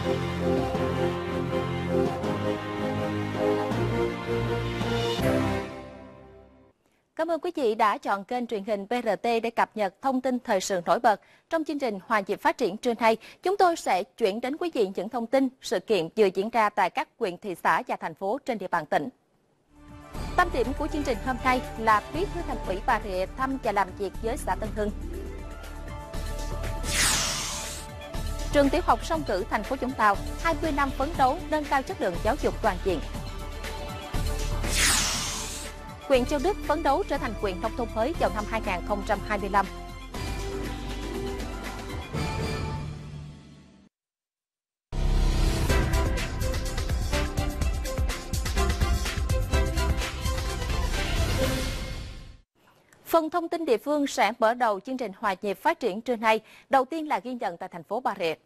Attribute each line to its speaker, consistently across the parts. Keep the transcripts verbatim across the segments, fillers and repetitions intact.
Speaker 1: Cảm ơn quý vị đã chọn kênh truyền hình bê rờ tê để cập nhật thông tin thời sự nổi bật. Trong chương trình Hòa nhịp phát triển trưa nay, chúng tôi sẽ chuyển đến quý vị những thông tin, sự kiện vừa diễn ra tại các huyện, thị xã và thành phố trên địa bàn tỉnh. Tâm điểm của chương trình hôm nay là Bí thư Thành ủy Bà Rịa thăm và làm việc với xã Tân Hưng. Trường tiểu học Song Tử, thành phố Vũng Tàu, hai mươi năm phấn đấu nâng cao chất lượng giáo dục toàn diện. Huyện Châu Đức phấn đấu trở thành huyện nông thôn mới vào năm hai nghìn không trăm hai mươi lăm. Phần thông tin địa phương sẽ mở đầu chương trình Hòa nhịp phát triển trưa nay. Đầu tiên là ghi nhận tại thành phố Bà Rịa.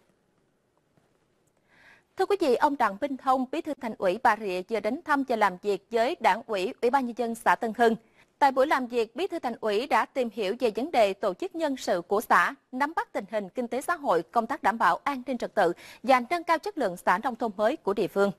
Speaker 1: Thưa quý vị, ông Đặng Minh Thông, Bí thư Thành ủy Bà Rịa vừa đến thăm và làm việc với Đảng ủy, Ủy ban nhân dân xã Tân Hưng. Tại buổi làm việc, Bí thư Thành ủy đã tìm hiểu về vấn đề tổ chức nhân sự của xã, nắm bắt tình hình kinh tế xã hội, công tác đảm bảo an ninh trật tự và nâng cao chất lượng xã nông thôn mới của địa phương.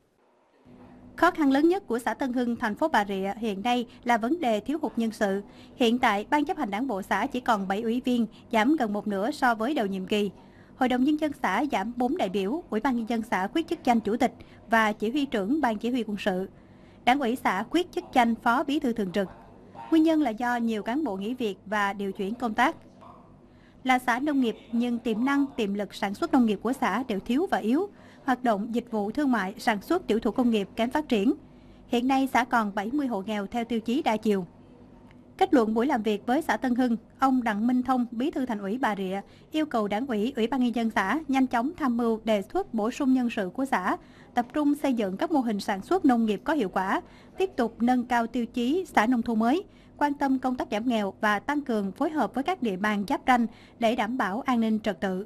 Speaker 2: Khó khăn lớn nhất của xã Tân Hưng, thành phố Bà Rịa hiện nay là vấn đề thiếu hụt nhân sự. Hiện tại, Ban chấp hành Đảng bộ xã chỉ còn bảy ủy viên, giảm gần một nửa so với đầu nhiệm kỳ. Hội đồng nhân dân xã giảm bốn đại biểu, Ủy ban nhân dân xã quyết chức danh chủ tịch và chỉ huy trưởng Ban chỉ huy quân sự. Đảng ủy xã quyết chức danh phó bí thư thường trực. Nguyên nhân là do nhiều cán bộ nghỉ việc và điều chuyển công tác. Là xã nông nghiệp nhưng tiềm năng, tiềm lực sản xuất nông nghiệp của xã đều thiếu và yếu. Hoạt động dịch vụ thương mại, sản xuất tiểu thủ công nghiệp kém phát triển. Hiện nay xã còn bảy mươi hộ nghèo theo tiêu chí đa chiều. Kết luận buổi làm việc với xã Tân Hưng, ông Đặng Minh Thông, Bí thư Thành ủy Bà Rịa yêu cầu Đảng ủy, Ủy ban nhân dân xã nhanh chóng tham mưu đề xuất bổ sung nhân sự của xã, tập trung xây dựng các mô hình sản xuất nông nghiệp có hiệu quả, tiếp tục nâng cao tiêu chí xã nông thôn mới, quan tâm công tác giảm nghèo và tăng cường phối hợp với các địa bàn giáp ranh để đảm bảo an ninh trật tự.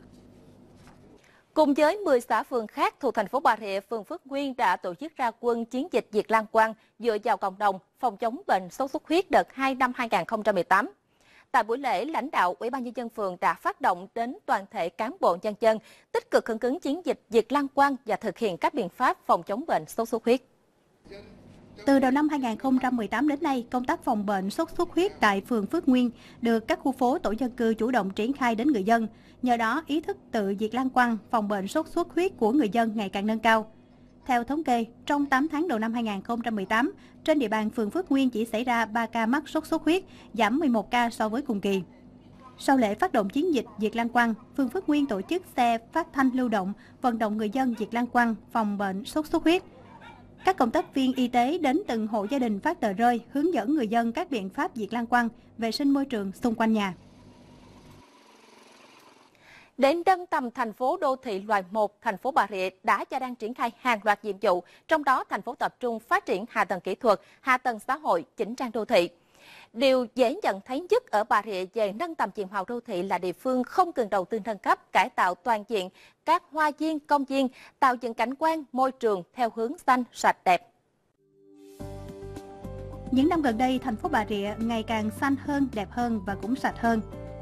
Speaker 1: Cùng với mười xã phường khác thuộc thành phố Bà Rịa, phường Phước Nguyên đã tổ chức ra quân chiến dịch diệt lan quăng dựa vào cộng đồng phòng chống bệnh sốt xuất huyết đợt hai năm hai nghìn không trăm mười tám. Tại buổi lễ, lãnh đạo Ủy ban nhân dân phường đã phát động đến toàn thể cán bộ nhân dân tích cực hưởng ứng chiến dịch diệt lan quăng và thực hiện các biện pháp phòng chống bệnh sốt xuất huyết.
Speaker 2: Từ đầu năm hai nghìn không trăm mười tám đến nay, công tác phòng bệnh sốt xuất huyết tại phường Phước Nguyên được các khu phố tổ dân cư chủ động triển khai đến người dân. Nhờ đó, ý thức tự diệt lan quăng, phòng bệnh sốt xuất huyết của người dân ngày càng nâng cao. Theo thống kê, trong tám tháng đầu năm hai nghìn không trăm mười tám, trên địa bàn phường Phước Nguyên chỉ xảy ra ba ca mắc sốt xuất huyết, giảm mười một ca so với cùng kỳ. Sau lễ phát động chiến dịch diệt lan quăng, phường Phước Nguyên tổ chức xe phát thanh lưu động, vận động người dân diệt lan quăng, phòng bệnh sốt xuất huyết. Các cộng tác viên y tế đến từng hộ gia đình phát tờ rơi, hướng dẫn người dân các biện pháp diệt lan quăng, vệ sinh môi trường xung quanh nhà.
Speaker 1: Để nâng tầm thành phố đô thị loại một, thành phố Bà Rịa đã và đang triển khai hàng loạt nhiệm vụ, trong đó thành phố tập trung phát triển hạ tầng kỹ thuật, hạ tầng xã hội, chỉnh trang đô thị. Điều dễ nhận thấy nhất ở Bà Rịa về nâng tầm diện mạo đô thị là địa phương không ngừng đầu tư nâng cấp, cải tạo toàn diện các hoa viên, công viên, tạo dựng cảnh quan, môi trường theo hướng xanh, sạch, đẹp.
Speaker 2: Những năm gần đây, thành phố Bà Rịa ngày càng xanh hơn, đẹp hơn và cũng sạch hơn.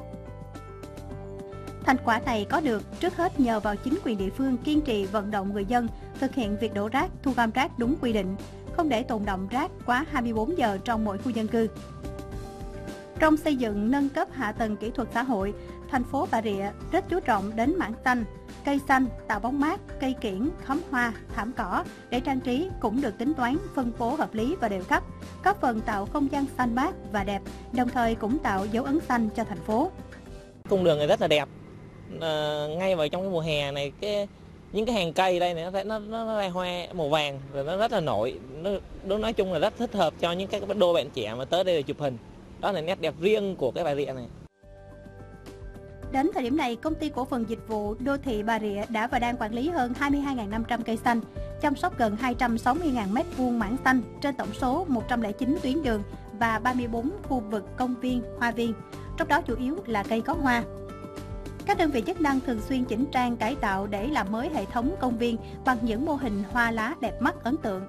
Speaker 2: Thành quả này có được trước hết nhờ vào chính quyền địa phương kiên trì vận động người dân thực hiện việc đổ rác, thu gom rác đúng quy định, không để tồn đọng rác quá hai mươi bốn giờ trong mỗi khu dân cư. Trong xây dựng nâng cấp hạ tầng kỹ thuật xã hội, thành phố Bà Rịa rất chú trọng đến mảng xanh, cây xanh, tạo bóng mát, cây kiểng, khóm hoa, thảm cỏ để trang trí cũng được tính toán, phân bố hợp lý và đều khắp, góp phần tạo không gian xanh mát và đẹp, đồng thời cũng tạo dấu ấn xanh cho thành phố.
Speaker 3: Cung đường này rất là đẹp. À, ngay vào trong cái mùa hè này, cái những cái hàng cây đây này nó nó nó, nó ra hoa màu vàng rồi nó rất là nổi, nó, nó nói chung là rất thích hợp cho những cái đôi bạn trẻ mà tới đây để chụp hình. Đó là nét đẹp riêng của cái Bà Rịa này.
Speaker 2: Đến thời điểm này, công ty cổ phần dịch vụ đô thị Bà Rịa đã và đang quản lý hơn hai mươi hai nghìn năm trăm cây xanh, chăm sóc gần hai trăm sáu mươi nghìn mét vuông mảng xanh trên tổng số một trăm lẻ chín tuyến đường và ba mươi bốn khu vực công viên, hoa viên, trong đó chủ yếu là cây có hoa. Các đơn vị chức năng thường xuyên chỉnh trang cải tạo để làm mới hệ thống công viên bằng những mô hình hoa lá đẹp mắt ấn tượng.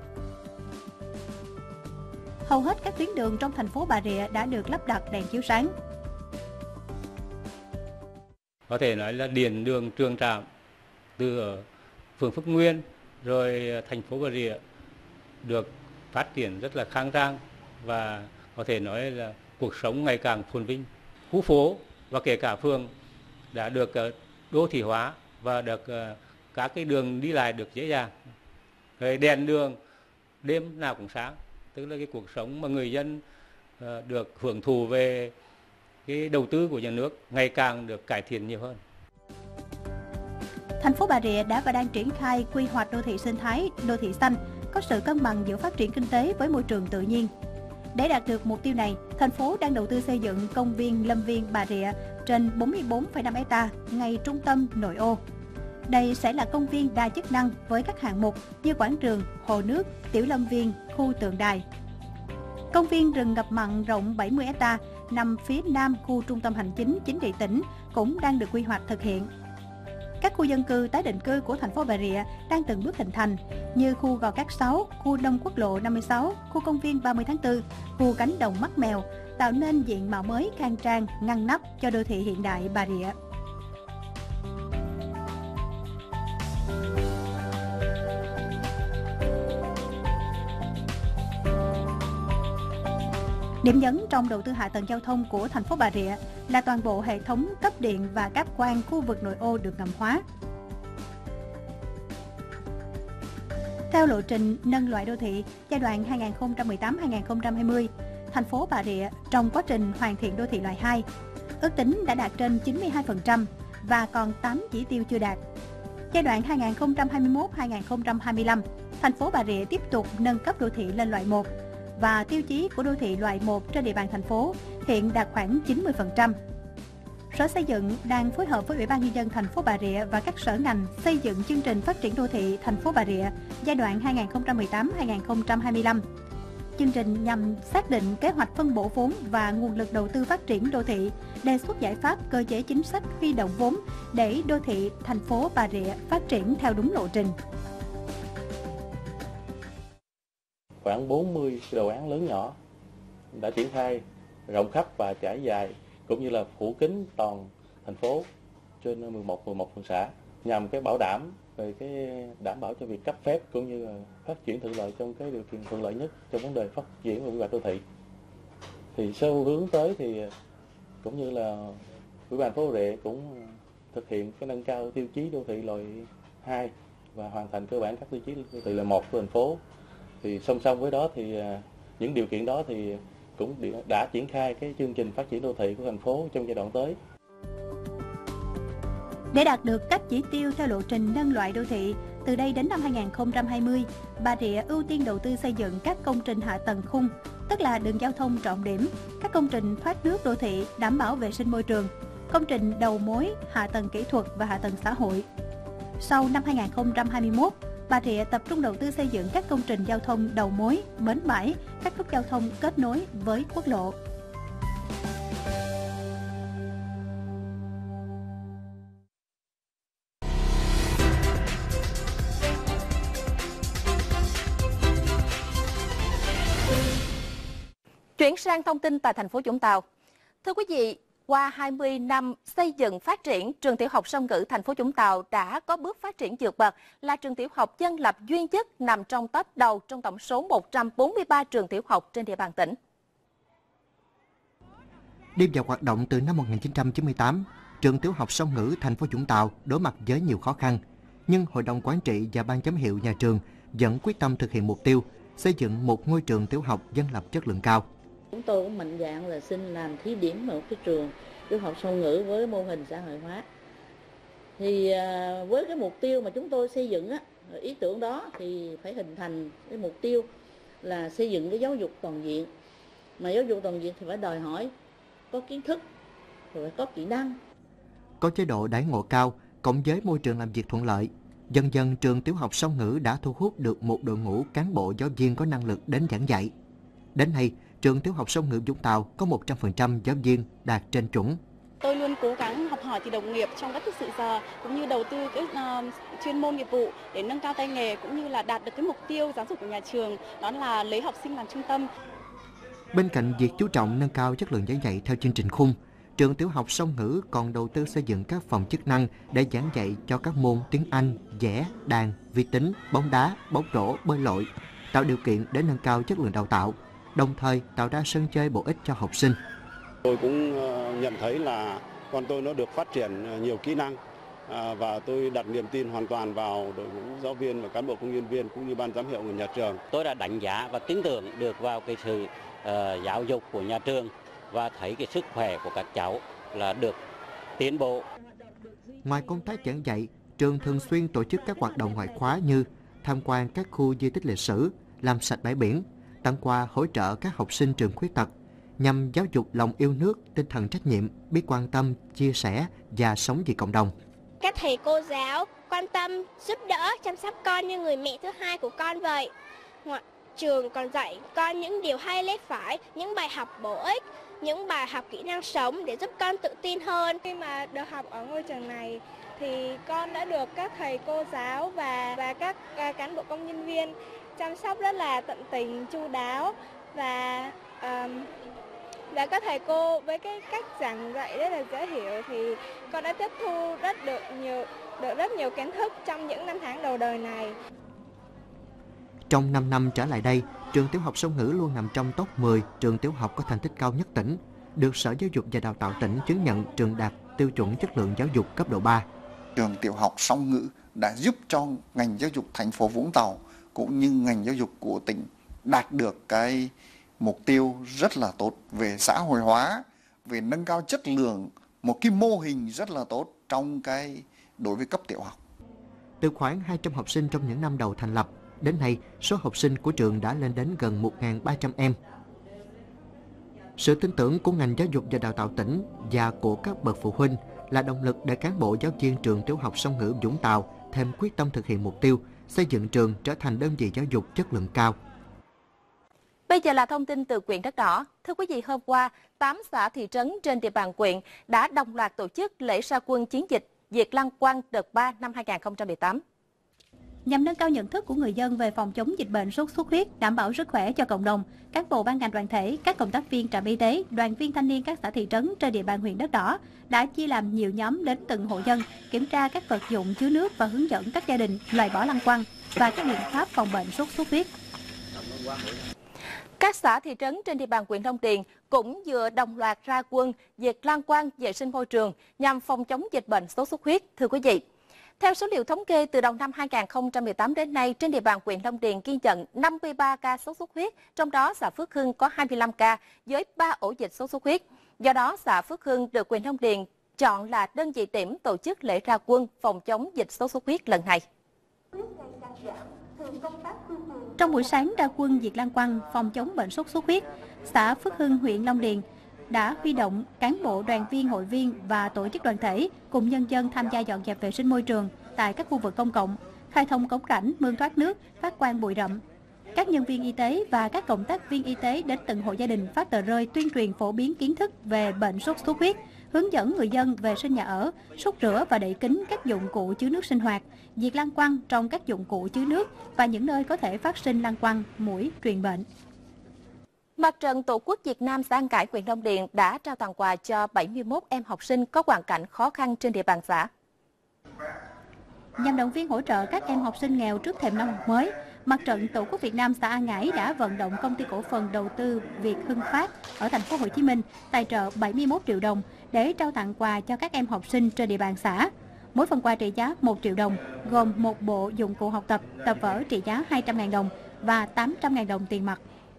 Speaker 2: Hầu hết các tuyến đường trong thành phố Bà Rịa đã được lắp đặt đèn chiếu sáng.
Speaker 4: Có thể nói là điện đường trường trạm từ ở phường Phước Nguyên rồi thành phố Bà Rịa được phát triển rất là khang trang và có thể nói là cuộc sống ngày càng phồn vinh. Khu phố và kể cả phường đã được đô thị hóa và được các cái đường đi lại được dễ dàng. Rồi đèn đường đêm nào cũng sáng, tức là cái cuộc sống mà người dân được hưởng thụ về cái đầu tư của nhà nước ngày càng được cải thiện nhiều hơn.
Speaker 2: Thành phố Bà Rịa đã và đang triển khai quy hoạch đô thị sinh thái, đô thị xanh, có sự cân bằng giữa phát triển kinh tế với môi trường tự nhiên. Để đạt được mục tiêu này, thành phố đang đầu tư xây dựng công viên Lâm viên Bà Rịa trên bốn mươi bốn phẩy năm héc-ta ngay trung tâm nội ô. Đây sẽ là công viên đa chức năng với các hạng mục như quảng trường, hồ nước, tiểu lâm viên, khu tượng đài. Công viên rừng ngập mặn rộng bảy mươi héc-ta nằm phía nam khu trung tâm hành chính chính trị tỉnh cũng đang được quy hoạch thực hiện. Các khu dân cư tái định cư của thành phố Bà Rịa đang từng bước hình thành như khu Gò Cát sáu, khu Đông Quốc lộ năm mươi sáu, khu công viên ba mươi tháng tư, khu cánh đồng Mắt Mèo, tạo nên diện mạo mới khang trang, ngăn nắp cho đô thị hiện đại Bà Rịa. Điểm nhấn trong đầu tư hạ tầng giao thông của thành phố Bà Rịa là toàn bộ hệ thống cấp điện và cáp quang khu vực nội ô được ngầm hóa. Theo lộ trình nâng loại đô thị giai đoạn hai nghìn không trăm mười tám đến hai nghìn không trăm hai mươi, thành phố Bà Rịa trong quá trình hoàn thiện đô thị loại hai, ước tính đã đạt trên chín mươi hai phần trăm và còn tám chỉ tiêu chưa đạt. Giai đoạn hai nghìn không trăm hai mươi mốt đến hai nghìn không trăm hai mươi lăm, thành phố Bà Rịa tiếp tục nâng cấp đô thị lên loại một và tiêu chí của đô thị loại một trên địa bàn thành phố hiện đạt khoảng chín mươi phần trăm. Sở Xây dựng đang phối hợp với Ủy ban Nhân dân thành phố Bà Rịa và các sở ngành xây dựng chương trình phát triển đô thị thành phố Bà Rịa giai đoạn hai nghìn không trăm mười tám đến hai nghìn không trăm hai mươi lăm. Chương trình nhằm xác định kế hoạch phân bổ vốn và nguồn lực đầu tư phát triển đô thị, đề xuất giải pháp cơ chế chính sách huy động vốn để đô thị thành phố Bà Rịa phát triển theo đúng lộ trình.
Speaker 5: Khoảng bốn mươi đồ án lớn nhỏ đã triển khai rộng khắp và trải dài cũng như là phủ kín toàn thành phố trên mười một, mười một phường xã nhằm cái bảo đảm về cái đảm bảo cho việc cấp phép cũng như là phát triển thuận lợi trong cái điều kiện thuận lợi nhất trong vấn đề phát triển và quy hoạch đô thị. Thì theo hướng tới thì cũng như là Ủy ban phố Bà Rịa cũng thực hiện cái nâng cao tiêu chí đô thị loại hai và hoàn thành cơ bản các tiêu chí đô thị loại một của thành phố. Thì song song với đó thì những điều kiện đó thì cũng đã triển khai cái chương trình phát triển đô thị của thành phố trong giai đoạn tới.
Speaker 2: Để đạt được các chỉ tiêu theo lộ trình nâng loại đô thị, từ đây đến năm hai nghìn không trăm hai mươi, Bà Rịa ưu tiên đầu tư xây dựng các công trình hạ tầng khung, tức là đường giao thông trọng điểm, các công trình thoát nước đô thị đảm bảo vệ sinh môi trường, công trình đầu mối, hạ tầng kỹ thuật và hạ tầng xã hội. Sau năm hai nghìn không trăm hai mươi mốt, Bà Rịa tập trung đầu tư xây dựng các công trình giao thông đầu mối, bến bãi, các nút giao thông kết nối với quốc lộ.
Speaker 1: Chuyển sang thông tin tại thành phố Vũng Tàu. Thưa quý vị, qua hai mươi năm xây dựng phát triển, trường tiểu học Song Ngữ thành phố Vũng Tàu đã có bước phát triển vượt bậc, là trường tiểu học dân lập duy nhất nằm trong top đầu trong tổng số một trăm bốn mươi ba trường tiểu học trên địa bàn tỉnh.
Speaker 6: Đi vào hoạt động từ năm một nghìn chín trăm chín mươi tám, trường tiểu học Song Ngữ thành phố Vũng Tàu đối mặt với nhiều khó khăn, nhưng Hội đồng Quản trị và Ban giám hiệu nhà trường vẫn quyết tâm thực hiện mục tiêu xây dựng một ngôi trường tiểu học dân lập chất lượng cao.
Speaker 7: Chúng tôi cũng mạnh dạn là xin làm thí điểm một cái trường tiểu học Song Ngữ với mô hình xã hội hóa. Thì với cái mục tiêu mà chúng tôi xây dựng á, ý tưởng đó thì phải hình thành cái mục tiêu là xây dựng cái giáo dục toàn diện. Mà giáo dục toàn diện thì phải đòi hỏi có kiến thức, rồi phải có kỹ năng.
Speaker 6: Có chế độ đãi ngộ cao, cộng với môi trường làm việc thuận lợi, dần dần trường tiểu học Song Ngữ đã thu hút được một đội ngũ cán bộ giáo viên có năng lực đến giảng dạy. Đến nay, trường tiểu học Song Ngữ Vũng Tàu có một trăm phần trăm giáo viên đạt trên chuẩn.
Speaker 8: Tôi luôn cố gắng học hỏi từ đồng nghiệp trong các sự giờ cũng như đầu tư cái uh, chuyên môn nghiệp vụ để nâng cao tay nghề cũng như là đạt được cái mục tiêu giáo dục của nhà trường, đó là lấy học sinh làm trung tâm.
Speaker 6: Bên cạnh việc chú trọng nâng cao chất lượng giảng dạy theo chương trình khung, trường trường tiểu học Song Ngữ còn đầu tư xây dựng các phòng chức năng để giảng dạy cho các môn tiếng Anh, vẽ, đàn, vi tính, bóng đá, bóng rổ, bơi lội, tạo điều kiện để nâng cao chất lượng đào tạo, đồng thời tạo ra sân chơi bổ ích cho học sinh.
Speaker 9: Tôi cũng nhận thấy là con tôi nó được phát triển nhiều kỹ năng và tôi đặt niềm tin hoàn toàn vào đội ngũ giáo viên và cán bộ công nhân viên cũng như ban giám hiệu của nhà trường.
Speaker 10: Tôi đã đánh giá và tin tưởng được vào cái sự uh, giáo dục của nhà trường và thấy cái sức khỏe của các cháu là được tiến bộ.
Speaker 6: Ngoài công tác giảng dạy, trường thường xuyên tổ chức các hoạt động ngoại khóa như tham quan các khu di tích lịch sử, làm sạch bãi biển, tặng quà hỗ trợ các học sinh trường khuyết tật, nhằm giáo dục lòng yêu nước, tinh thần trách nhiệm, biết quan tâm, chia sẻ và sống vì cộng đồng.
Speaker 11: Các thầy cô giáo quan tâm, giúp đỡ, chăm sóc con như người mẹ thứ hai của con vậy. Ngoại trường còn dạy con những điều hay lẽ phải, những bài học bổ ích, những bài học kỹ năng sống để giúp con tự tin hơn.
Speaker 12: Khi mà được học ở ngôi trường này thì con đã được các thầy cô giáo và và các uh, cán bộ công nhân viên chăm sóc rất là tận tình, chu đáo và um, và các thầy cô với cái cách giảng dạy rất là dễ hiểu thì con đã tiếp thu rất được nhiều được rất nhiều kiến thức trong những năm tháng đầu đời này.
Speaker 6: Trong năm năm trở lại đây, trường tiểu học Song Ngữ luôn nằm trong top mười trường tiểu học có thành tích cao nhất tỉnh, được Sở Giáo dục và Đào tạo tỉnh chứng nhận trường đạt tiêu chuẩn chất lượng giáo dục cấp độ ba.
Speaker 13: Trường tiểu học Song Ngữ đã giúp cho ngành giáo dục thành phố Vũng Tàu cũng như ngành giáo dục của tỉnh đạt được cái mục tiêu rất là tốt về xã hội hóa, về nâng cao chất lượng, một cái mô hình rất là tốt trong cái đối với cấp tiểu học.
Speaker 6: Từ khoảng hai trăm học sinh trong những năm đầu thành lập, đến nay số học sinh của trường đã lên đến gần một nghìn ba trăm em. Sự tin tưởng của ngành giáo dục và đào tạo tỉnh và của các bậc phụ huynh là động lực để cán bộ giáo viên trường tiểu học Song Ngữ Vũng Tàu thêm quyết tâm thực hiện mục tiêu xây dựng trường trở thành đơn vị giáo dục chất lượng cao.
Speaker 1: Bây giờ là thông tin từ huyện Đất Đỏ. Thưa quý vị, hôm qua, tám xã thị trấn trên địa bàn huyện đã đồng loạt tổ chức lễ ra quân chiến dịch diệt lăng quăng đợt ba năm hai nghìn không trăm mười tám.
Speaker 2: Nhằm nâng cao nhận thức của người dân về phòng chống dịch bệnh sốt xuất huyết, đảm bảo sức khỏe cho cộng đồng, các bộ ban ngành đoàn thể, các công tác viên trạm y tế, đoàn viên thanh niên các xã thị trấn trên địa bàn huyện Đất Đỏ đã chia làm nhiều nhóm đến từng hộ dân, kiểm tra các vật dụng chứa nước và hướng dẫn các gia đình loại bỏ lăng quăng và các biện pháp phòng bệnh sốt xuất huyết.
Speaker 1: Các xã thị trấn trên địa bàn huyện Long Điền cũng vừa đồng loạt ra quân diệt lăng quăng, vệ sinh môi trường nhằm phòng chống dịch bệnh sốt xuất huyết. Thưa quý vị, theo số liệu thống kê từ đầu năm hai nghìn không trăm mười tám đến nay, trên địa bàn huyện Long Điền ghi nhận năm mươi ba ca sốt xuất huyết, trong đó xã Phước Hưng có hai mươi lăm ca với ba ổ dịch sốt xuất huyết. Do đó, xã Phước Hưng được huyện Long Điền chọn là đơn vị điểm tổ chức lễ ra quân phòng chống dịch sốt xuất huyết lần này.
Speaker 2: Trong buổi sáng ra quân diệt lăng quăng phòng chống bệnh sốt xuất huyết, xã Phước Hưng, huyện Long Điền đã huy động cán bộ, đoàn viên, hội viên và tổ chức đoàn thể cùng nhân dân tham gia dọn dẹp vệ sinh môi trường tại các khu vực công cộng, khai thông cống rãnh, mương thoát nước, phát quang bụi rậm. Các nhân viên y tế và các cộng tác viên y tế đến từng hộ gia đình phát tờ rơi tuyên truyền phổ biến kiến thức về bệnh sốt xuất huyết, hướng dẫn người dân vệ sinh nhà ở, súc rửa và đậy kín các dụng cụ chứa nước sinh hoạt, diệt lăng quăng trong các dụng cụ chứa nước và những nơi có thể phát sinh lăng quăng, muỗi truyền bệnh.
Speaker 1: Mặt trận Tổ quốc Việt Nam xã An Cải, huyện Long Điền đã trao tặng quà cho bảy mươi mốt em học sinh có hoàn cảnh khó khăn trên địa bàn xã.
Speaker 2: Nhằm động viên hỗ trợ các em học sinh nghèo trước thềm năm học mới, Mặt trận Tổ quốc Việt Nam xã An Ngãi đã vận động công ty cổ phần đầu tư Việt Hưng Phát ở thành phố Hồ Chí Minh tài trợ bảy mươi mốt triệu đồng để trao tặng quà cho các em học sinh trên địa bàn xã. Mỗi phần quà trị giá một triệu đồng, gồm một bộ dụng cụ học tập, tập vở trị giá hai trăm nghìn đồng và tám trăm nghìn đồng tiền mặt.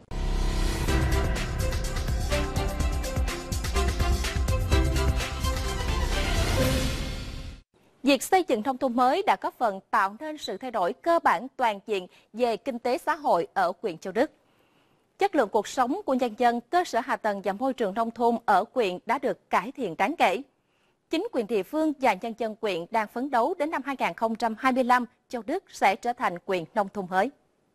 Speaker 1: Việc xây dựng nông thôn mới đã góp phần tạo nên sự thay đổi cơ bản toàn diện về kinh tế xã hội ở huyện Châu Đức. Chất lượng cuộc sống của nhân dân, cơ sở hạ tầng và môi trường nông thôn ở huyện đã được cải thiện đáng kể. Chính quyền địa phương và nhân dân huyện đang phấn đấu đến năm hai nghìn không trăm hai mươi lăm, Châu Đức sẽ trở thành huyện nông thôn mới.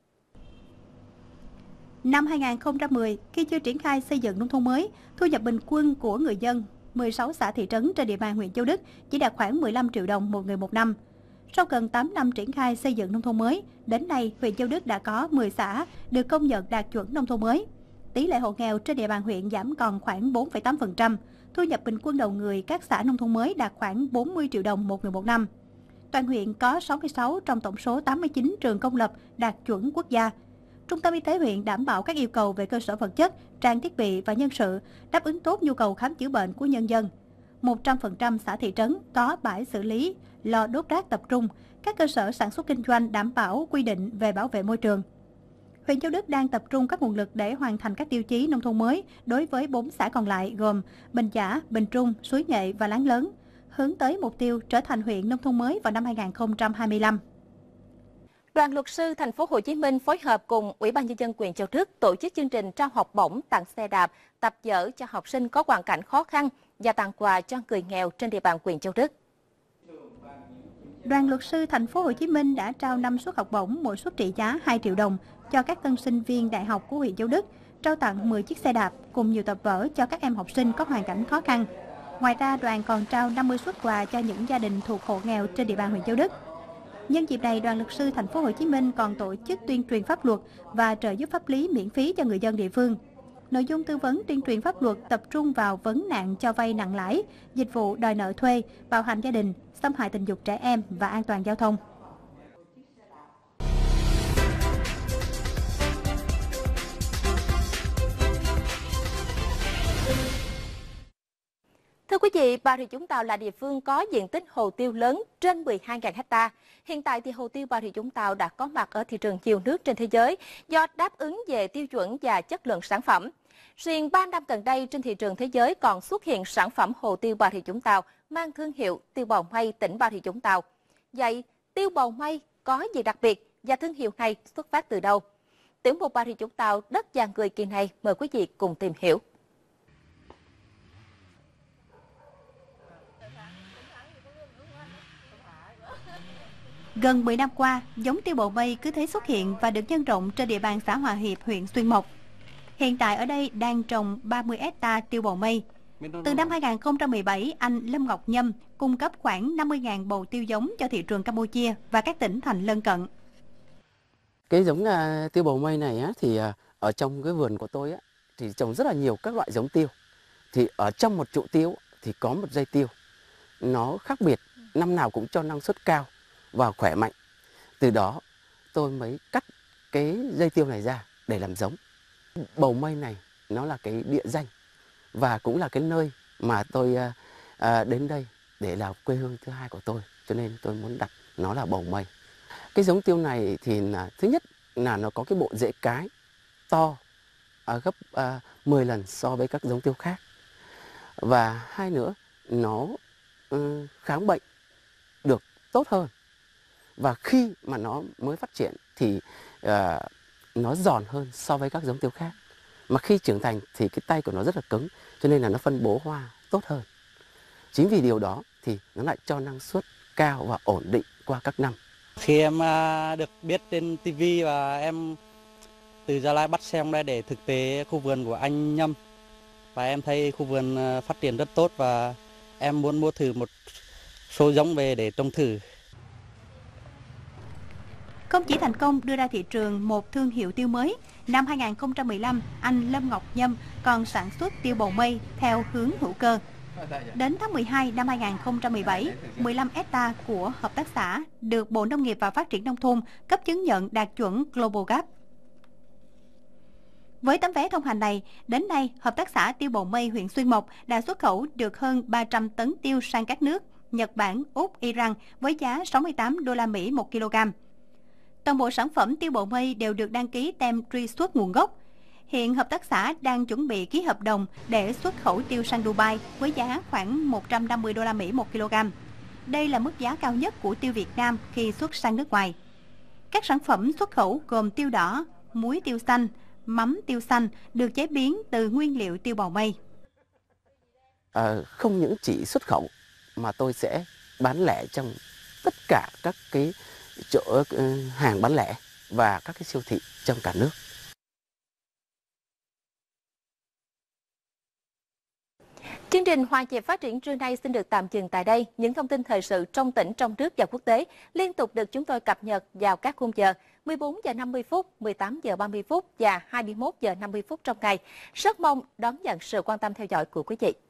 Speaker 2: Năm hai nghìn không trăm mười, khi chưa triển khai xây dựng nông thôn mới, thu nhập bình quân của người dân mười sáu xã thị trấn trên địa bàn huyện Châu Đức chỉ đạt khoảng mười lăm triệu đồng một người một năm. Sau gần tám năm triển khai xây dựng nông thôn mới, đến nay huyện Châu Đức đã có mười xã được công nhận đạt chuẩn nông thôn mới. Tỷ lệ hộ nghèo trên địa bàn huyện giảm còn khoảng bốn phẩy tám phần trăm, Thu nhập bình quân đầu người các xã nông thôn mới đạt khoảng bốn mươi triệu đồng một người một năm. Toàn huyện có sáu mươi sáu trong tổng số tám mươi chín trường công lập đạt chuẩn quốc gia. Trung tâm y tế huyện đảm bảo các yêu cầu về cơ sở vật chất, trang thiết bị và nhân sự, đáp ứng tốt nhu cầu khám chữa bệnh của nhân dân. một trăm phần trăm xã thị trấn có bãi xử lý, lò đốt rác tập trung, các cơ sở sản xuất kinh doanh đảm bảo quy định về bảo vệ môi trường. Huyện Châu Đức đang tập trung các nguồn lực để hoàn thành các tiêu chí nông thôn mới đối với bốn xã còn lại gồm Bình Chả, Bình Trung, Suối Nghệ và Láng Lớn, hướng tới mục tiêu trở thành huyện nông thôn mới vào năm hai nghìn không trăm hai mươi lăm.
Speaker 1: Đoàn luật sư thành phố Hồ Chí Minh phối hợp cùng Ủy ban nhân dân huyện Châu Đức tổ chức chương trình trao học bổng tặng xe đạp, tập dỡ cho học sinh có hoàn cảnh khó khăn và tặng quà cho người nghèo trên địa bàn huyện Châu Đức.
Speaker 2: Đoàn luật sư thành phố Hồ Chí Minh đã trao năm suất học bổng, mỗi suất trị giá hai triệu đồng cho các tân sinh viên đại học của huyện Châu Đức, trao tặng mười chiếc xe đạp cùng nhiều tập vở cho các em học sinh có hoàn cảnh khó khăn. Ngoài ra, đoàn còn trao năm mươi suất quà cho những gia đình thuộc hộ nghèo trên địa bàn huyện Châu Đức. Nhân dịp này, đoàn luật sư thành phố Hồ Chí Minh còn tổ chức tuyên truyền pháp luật và trợ giúp pháp lý miễn phí cho người dân địa phương. Nội dung tư vấn tuyên truyền pháp luật tập trung vào vấn nạn cho vay nặng lãi, dịch vụ đòi nợ thuê, bạo hành gia đình, xâm hại tình dục trẻ em và an toàn giao thông.
Speaker 1: Thưa quý vị, Bà Rịa Vũng Tàu là địa phương có diện tích hồ tiêu lớn trên mười hai nghìn héc ta. Hiện tại thì hồ tiêu Bà Rịa Vũng Tàu đã có mặt ở thị trường nhiều nước trên thế giới do đáp ứng về tiêu chuẩn và chất lượng sản phẩm. Riêng ba năm gần đây trên thị trường thế giới còn xuất hiện sản phẩm hồ tiêu Bà Rịa Vũng Tàu mang thương hiệu tiêu bầu mây tỉnh Bà Rịa Vũng Tàu. Vậy tiêu bầu mây có gì đặc biệt và thương hiệu này xuất phát từ đâu? Tiểu mục Bà Rịa Vũng Tàu đất và người kỳ này mời quý vị cùng tìm hiểu.
Speaker 2: Gần mười năm qua, giống tiêu bầu mây cứ thế xuất hiện và được nhân rộng trên địa bàn xã Hòa Hiệp, huyện Xuyên Mộc. Hiện tại ở đây đang trồng ba mươi héc ta tiêu bầu mây. Từ năm hai nghìn không trăm mười bảy, anh Lâm Ngọc Nhâm cung cấp khoảng năm mươi nghìn bầu tiêu giống cho thị trường Campuchia và các tỉnh thành lân cận.
Speaker 14: Cái giống uh, tiêu bầu mây này á, thì uh, ở trong cái vườn của tôi á, thì trồng rất là nhiều các loại giống tiêu. Thì ở trong một trụ tiêu thì có một dây tiêu. Nó khác biệt, năm nào cũng cho năng suất cao và khỏe mạnh. Từ đó tôi mới cắt cái dây tiêu này ra để làm giống. Bầu mây này nó là cái địa danh và cũng là cái nơi mà tôi à, đến đây để là quê hương thứ hai của tôi, cho nên tôi muốn đặt nó là bầu mây. Cái giống tiêu này thì là thứ nhất là nó có cái bộ rễ cái to à, gấp à, mười lần so với các giống tiêu khác, và hai nữa nó ừ, kháng bệnh được tốt hơn, và khi mà nó mới phát triển thì uh, nó giòn hơn so với các giống tiêu khác, mà khi trưởng thành thì cái tay của nó rất là cứng, cho nên là nó phân bố hoa tốt hơn. Chính vì điều đó thì nó lại cho năng suất cao và ổn định qua các năm.
Speaker 15: Khi em uh, được biết trên ti vi và em từ Gia Lai bắt xem đây để thực tế khu vườn của anh Nhâm, và em thấy khu vườn uh, phát triển rất tốt và em muốn mua thử một số giống về để trồng thử.
Speaker 2: Không chỉ thành công đưa ra thị trường một thương hiệu tiêu mới, năm hai nghìn không trăm mười lăm, anh Lâm Ngọc Nhâm còn sản xuất tiêu bầu mây theo hướng hữu cơ. Đến tháng mười hai năm hai nghìn không trăm mười bảy, mười lăm héc ta của hợp tác xã được Bộ Nông nghiệp và Phát triển Nông thôn cấp chứng nhận đạt chuẩn Global Gap. Với tấm vé thông hành này, đến nay, hợp tác xã tiêu bầu mây huyện Xuyên Mộc đã xuất khẩu được hơn ba trăm tấn tiêu sang các nước Nhật Bản, Úc, Iran với giá sáu mươi tám đô la Mỹ một kg. Toàn bộ sản phẩm tiêu bầu mây đều được đăng ký tem truy xuất nguồn gốc. Hiện hợp tác xã đang chuẩn bị ký hợp đồng để xuất khẩu tiêu sang Dubai với giá khoảng một trăm năm mươi đô la Mỹ một kg. Đây là mức giá cao nhất của tiêu Việt Nam khi xuất sang nước ngoài. Các sản phẩm xuất khẩu gồm tiêu đỏ, muối tiêu xanh, mắm tiêu xanh được chế biến từ nguyên liệu tiêu bầu mây.
Speaker 14: À, không những chỉ xuất khẩu mà tôi sẽ bán lẻ trong tất cả các cái chỗ uh, hàng bán lẻ và các cái siêu thị trong cả nước.
Speaker 1: Chương trình Hòa Nhịp Phát triển trưa nay xin được tạm dừng tại đây. Những thông tin thời sự trong tỉnh, trong nước và quốc tế liên tục được chúng tôi cập nhật vào các khung giờ mười bốn giờ năm mươi phút, mười tám giờ ba mươi phút và hai mươi mốt giờ năm mươi phút trong ngày. Rất mong đón nhận sự quan tâm theo dõi của quý vị.